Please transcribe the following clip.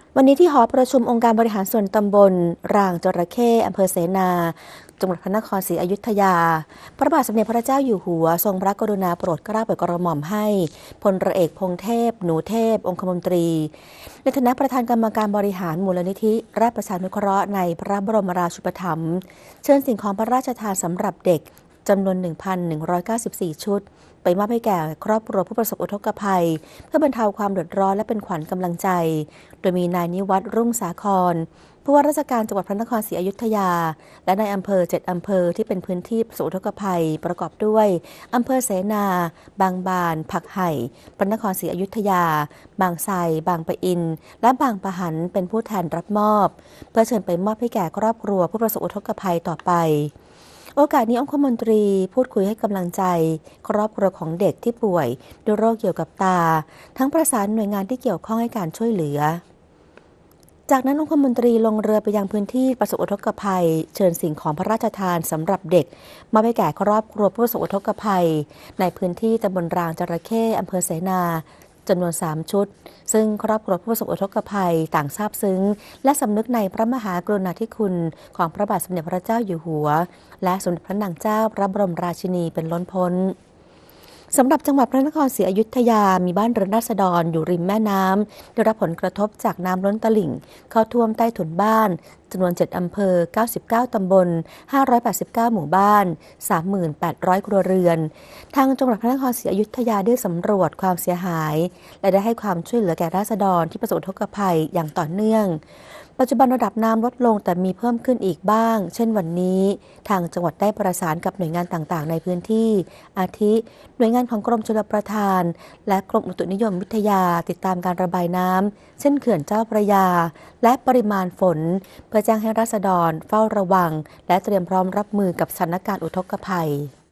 วันนี้ที่หอประชุมองค์การบริหารส่วนตำบลรางจระเข้อำเภอเสนาจังหวัดพระนครศรีอยุธยาพระบาทสมเด็จพระเจ้าอยู่หัวทรงพระกรุณาโปรดเกล้าโปรดกระหม่อมให้พลเรือเอกพงษ์เทพหนูเทพองคมนตรีในฐานะประธานกรรมการบริหารมูลนิธิราชประชานุเคราะห์ในพระบรมราชูปถัมภ์เชิญสิ่งของพระราชทานสำหรับเด็กจำนวน 1,194 ชุดไปมอบให้แก่ครอบครัวผู้ประสบอุทกภัยเพื่อบรรเทาความเดือดร้อนและเป็นขวัญกำลังใจโดยมีนายนิวัฒน์รุ่งสาครผู้ว่าราชการจังหวัดพระนครศรีอยุธยาและในอำเภอ7อำเภอที่เป็นพื้นที่ประสบอุทกภัยประกอบด้วยอำเภอเสนาบางบานผักไห่พระนครศรีอยุธยาบางไทรบางปะอินและบางปะหันเป็นผู้แทนรับมอบเพื่อเชิญไปมอบให้แก่ครอบครัวผู้ประสบอุทกภัยต่อไปโอกาสนี้องคมนตรีพูดคุยให้กำลังใจครอบครัวของเด็กที่ป่วยด้วยโรคเกี่ยวกับตาทั้งประสานหน่วยงานที่เกี่ยวข้องให้การช่วยเหลือจากนั้นองคมนตรีลงเรือไปยังพื้นที่ประสบอุทกภัยเชิญสิ่งของพระราชทานสำหรับเด็กมาให้แก่ครอบครัวผู้ประสบอุทกภัยในพื้นที่ตำบลรางจระเข้อำเภอเสนาจำนวน3ชุดซึ่งครอบครัวผู้ประสบอุทกภัยต่างซาบซึ้งและสำนึกในพระมหากรุณาธิคุณของพระบาทสมเด็จพระเจ้าอยู่หัวและสมเด็จพระนางเจ้าพระบรมราชินีเป็นล้นพ้นสำหรับจังหวัดพระนครศรีอยุธยามีบ้านเรือนราษฎรอยู่ริมแม่น้ำได้รับผลกระทบจากน้ำล้นตลิ่งเข้าท่วมใต้ถุนบ้านจำนวน7อำเภอ99ตำบล589หมู่บ้าน 38,000 ครัวเรือนทางจังหวัดพระนครศรีอยุธยาได้สำรวจความเสียหายและได้ให้ความช่วยเหลือแก่ราษฎรที่ประสบอุทกภัยอย่างต่อเนื่องปัจจุบันระดับน้ำลดลงแต่มีเพิ่มขึ้นอีกบ้างเช่นวันนี้ทางจังหวัดได้ประสานกับหน่วยงานต่างๆในพื้นที่อาทิหน่วยงานของกรมชลประทานและกรมอุตุนิยมวิทยาติดตามการระบายน้ำเช่นเขื่อนเจ้าพระยาและปริมาณฝนเพื่อแจ้งให้ราษฎรเฝ้าระวังและเตรียมพร้อมรับมือกับสถานการณ์อุทกภัย